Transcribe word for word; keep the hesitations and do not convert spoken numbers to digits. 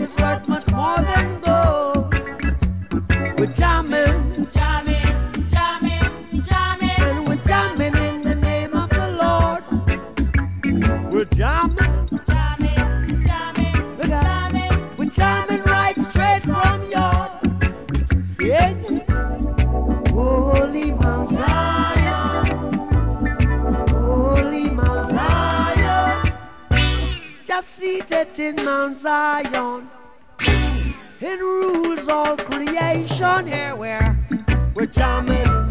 is worth much more than gold. We're jamming, jamming, jamming, jamming, and we're jamming in the name of the Lord. We're jamming, jamming, jamming, we're jamming, we're jamming right straight from your sing. Holy Mount Zion, Holy Mount Zion, just seated in Mount Zion. It rules all creation. Here we're we're jamming.